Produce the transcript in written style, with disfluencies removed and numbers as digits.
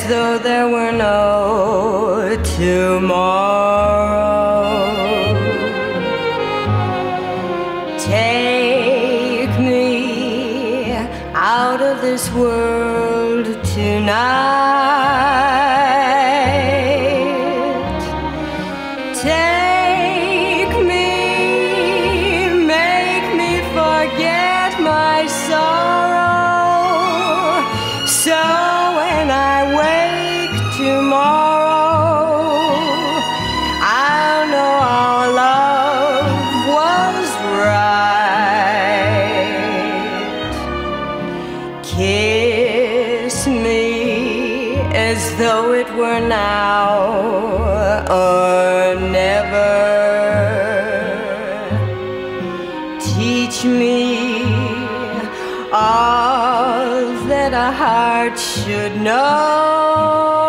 though there were no tomorrow. Take me out of this world tonight. Take me, make me forget my sorrow. So when I wake tomorrow, I'll know our love was right. Kiss me as though it were now or never. Teach me all that a heart should know.